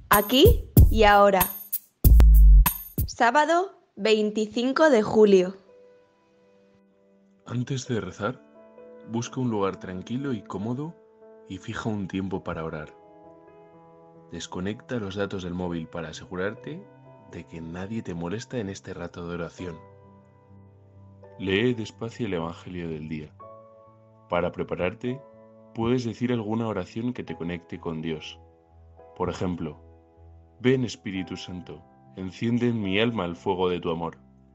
Aquí y ahora. Sábado 25 de julio. Antes de rezar, busca un lugar tranquilo y cómodo y fija un tiempo para orar. Desconecta los datos del móvil para asegurarte de que nadie te molesta en este rato de oración. Lee despacio el Evangelio del día. Para prepararte, puedes decir alguna oración que te conecte con Dios. Por ejemplo, ven Espíritu Santo, enciende en mi alma el fuego de tu amor.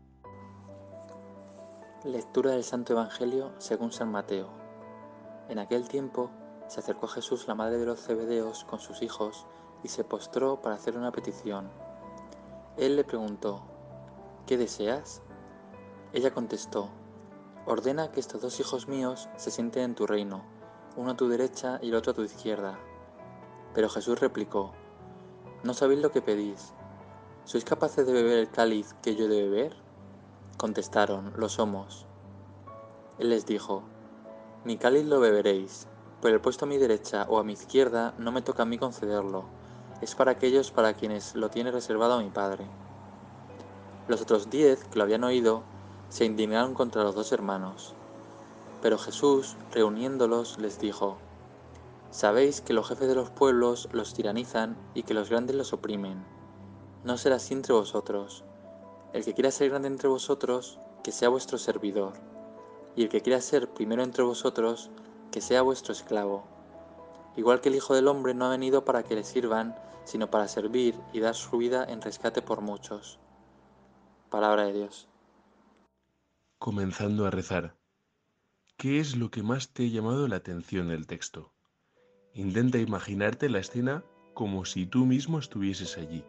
Lectura del Santo Evangelio según San Mateo. En aquel tiempo se acercó a Jesús la madre de los Zebedeos con sus hijos y se postró para hacer una petición. Él le preguntó, ¿qué deseas? Ella contestó, ordena que estos dos hijos míos se sienten en tu reino, uno a tu derecha y el otro a tu izquierda. Pero Jesús replicó, no sabéis lo que pedís. ¿Sois capaces de beber el cáliz que yo he de beber? Contestaron, lo somos. Él les dijo, mi cáliz lo beberéis, pero el puesto a mi derecha o a mi izquierda no me toca a mí concederlo, es para aquellos para quienes lo tiene reservado a mi Padre. Los otros 10 que lo habían oído se indignaron contra los dos hermanos. Pero Jesús, reuniéndolos, les dijo, sabéis que los jefes de los pueblos los tiranizan y que los grandes los oprimen. No será así entre vosotros. El que quiera ser grande entre vosotros, que sea vuestro servidor, y el que quiera ser primero entre vosotros, que sea vuestro esclavo. Igual que el Hijo del Hombre no ha venido para que le sirvan, sino para servir y dar su vida en rescate por muchos. Palabra de Dios. Comenzando a rezar, ¿qué es lo que más te ha llamado la atención del texto? Intenta imaginarte la escena como si tú mismo estuvieses allí.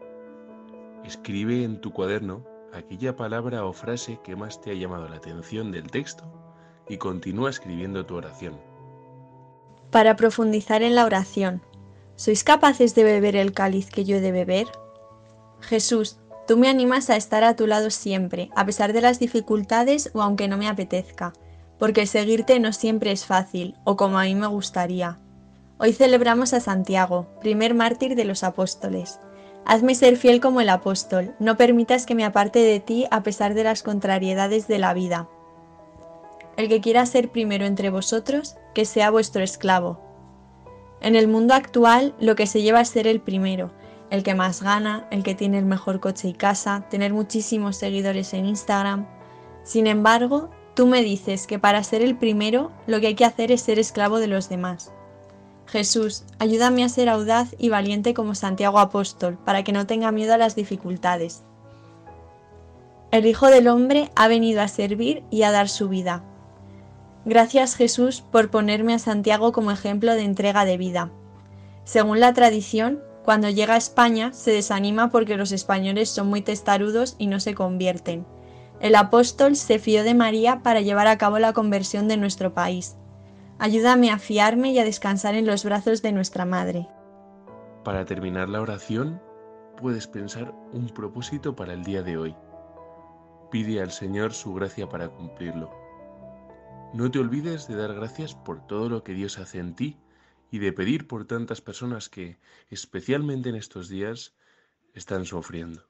Escribe en tu cuaderno aquella palabra o frase que más te ha llamado la atención del texto y continúa escribiendo tu oración. Para profundizar en la oración, ¿sois capaces de beber el cáliz que yo he de beber? Jesús, tú me animas a estar a tu lado siempre, a pesar de las dificultades o aunque no me apetezca, porque seguirte no siempre es fácil o como a mí me gustaría. Hoy celebramos a Santiago, primer mártir de los apóstoles. Hazme ser fiel como el apóstol, no permitas que me aparte de ti a pesar de las contrariedades de la vida. El que quiera ser primero entre vosotros, que sea vuestro esclavo. En el mundo actual, lo que se lleva es ser el primero, el que más gana, el que tiene el mejor coche y casa, tener muchísimos seguidores en Instagram. Sin embargo, tú me dices que para ser el primero, lo que hay que hacer es ser esclavo de los demás. Jesús, ayúdame a ser audaz y valiente como Santiago Apóstol, para que no tenga miedo a las dificultades. El Hijo del Hombre ha venido a servir y a dar su vida. Gracias, Jesús, por ponerme a Santiago como ejemplo de entrega de vida. Según la tradición, cuando llega a España se desanima porque los españoles son muy testarudos y no se convierten. El apóstol se fió de María para llevar a cabo la conversión de nuestro país. Ayúdame a fiarme y a descansar en los brazos de nuestra Madre. Para terminar la oración, puedes pensar un propósito para el día de hoy. Pide al Señor su gracia para cumplirlo. No te olvides de dar gracias por todo lo que Dios hace en ti y de pedir por tantas personas que, especialmente en estos días, están sufriendo.